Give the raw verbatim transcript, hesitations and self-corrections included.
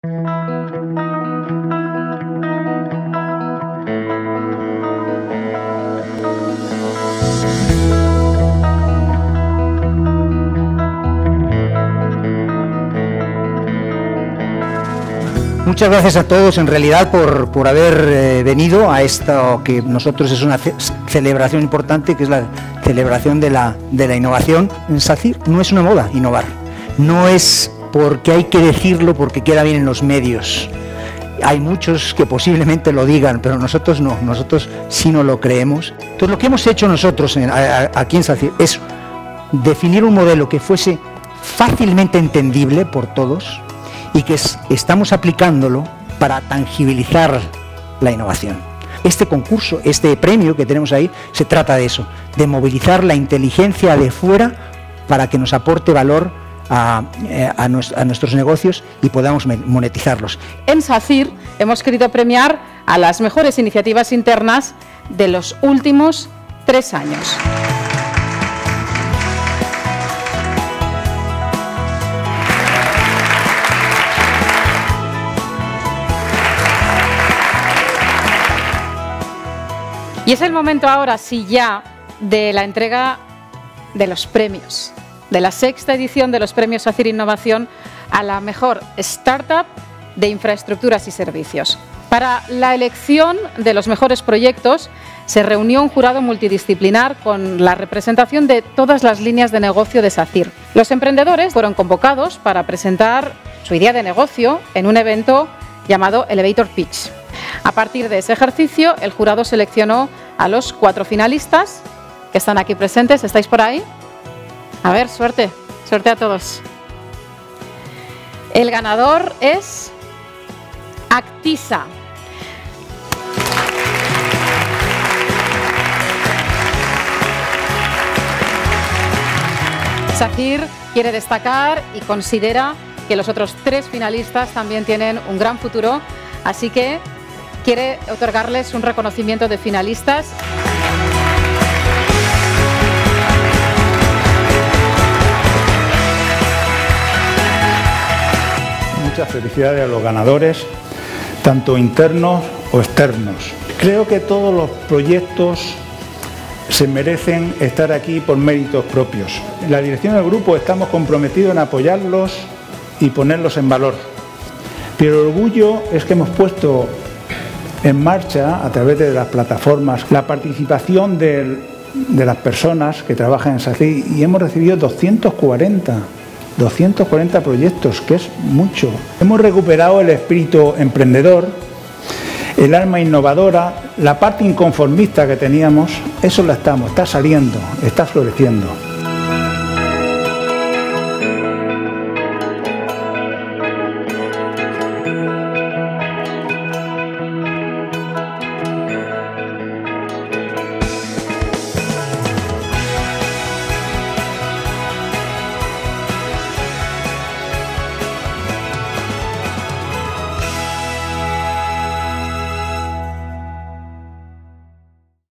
Muchas gracias a todos, en realidad, por, por haber eh, venido a esto que nosotros es una ce celebración importante, que es la celebración de la, de la innovación. En SACIR no es una moda innovar, no es porque hay que decirlo porque queda bien en los medios. Hay muchos que posiblemente lo digan, pero nosotros no, nosotros sí no lo creemos. Entonces, lo que hemos hecho nosotros en, a, a, aquí en SACIR es definir un modelo que fuese fácilmente entendible por todos, y que es, estamos aplicándolo para tangibilizar la innovación. Este concurso, este premio que tenemos ahí, se trata de eso, de movilizar la inteligencia de fuera para que nos aporte valor a, a, a nuestros negocios y podamos monetizarlos. En SACIR hemos querido premiar a las mejores iniciativas internas de los últimos tres años. Y es el momento ahora, sí ya, de la entrega de los premios, de la sexta edición de los premios SACIR Innovación a la mejor startup de infraestructuras y servicios. Para la elección de los mejores proyectos se reunió un jurado multidisciplinar con la representación de todas las líneas de negocio de SACIR. Los emprendedores fueron convocados para presentar su idea de negocio en un evento llamado Elevator Pitch. A partir de ese ejercicio, el jurado seleccionó a los cuatro finalistas que están aquí presentes. ¿Estáis por ahí? A ver, suerte, suerte a todos. El ganador es Actisa. SACIR quiere destacar y considera que los otros tres finalistas también tienen un gran futuro, así que quiere otorgarles un reconocimiento de finalistas. Muchas felicidades a los ganadores, tanto internos o externos. Creo que todos los proyectos se merecen estar aquí por méritos propios. En la dirección del grupo estamos comprometidos en apoyarlos y ponerlos en valor. Pero el orgullo es que hemos puesto en marcha, a través de las plataformas, la participación de, de las personas que trabajan en SACIR, y hemos recibido doscientos cuarenta proyectos, que es mucho. Hemos recuperado el espíritu emprendedor, el alma innovadora, la parte inconformista que teníamos, eso la estamos, está saliendo, está floreciendo.